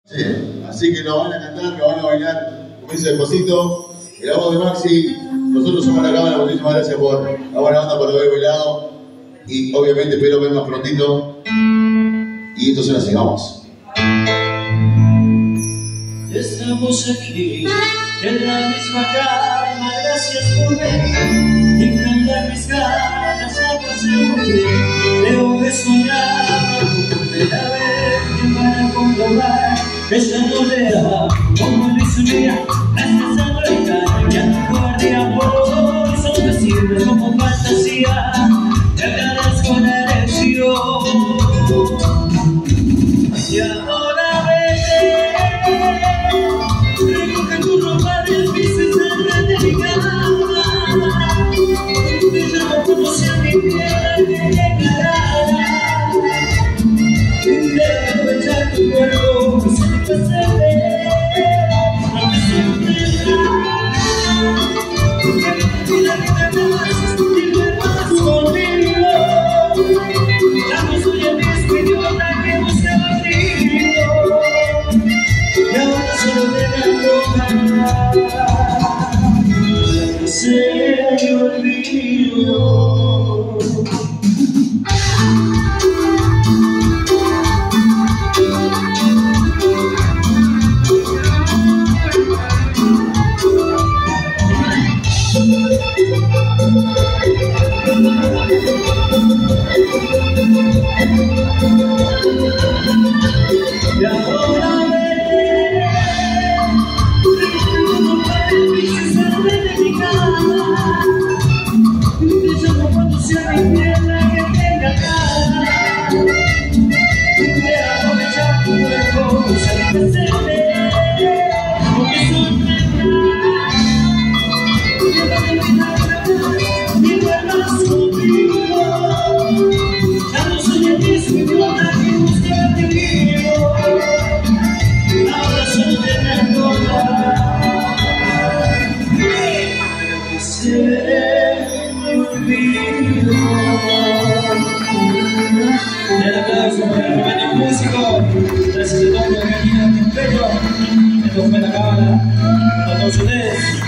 Sí, así que lo van a cantar, lo van a bailar, como dice Despacito, el voz de Maxi. Nosotros somos la cámara, muchísimas gracias por la buena banda, por haber bailado. Y obviamente espero vernos prontito. Y entonces nos sigamos. Estamos aquí, en la misma calma, gracias por ver. En cambiar mis ganas, la pasé muy bien. Debo de soñar, volver a verte para comprobar esa novedad. Como dice un día, gracias a nuestra ya no guardia por hoy. Son decirles como fantasía, te agradezco la elección. Y ahora vete, recoge tu ropa del piso y sal de mi cama. Te llamo como si a mi piel te llegara. Intenta aprovechar tu cuerpo, que se me pase ver. No te sorprendas, porque la vida me vas a sentirme más conmigo. Ya no soy el mismo idiota que buscaba frío. Y ahora solo te da ropa. Se me olvidó. Y ahora ve, recogiendo para el piso y sal de mi cama. Te llamo cuando sea mi pierna que tenga cara. Intenta aprovechar tu cuerpo, usar el presente. Porque sorprenda, que no te olvidas ni vuelvas conmigo. Ya no soy el mismo idiota que buscaba frío. Ahora solo te recordar que se me olvidó. El aplauso para el hermano músico. Gracias a todos los que han venido a este empeño. Esto fue la cámara. Para todos ustedes.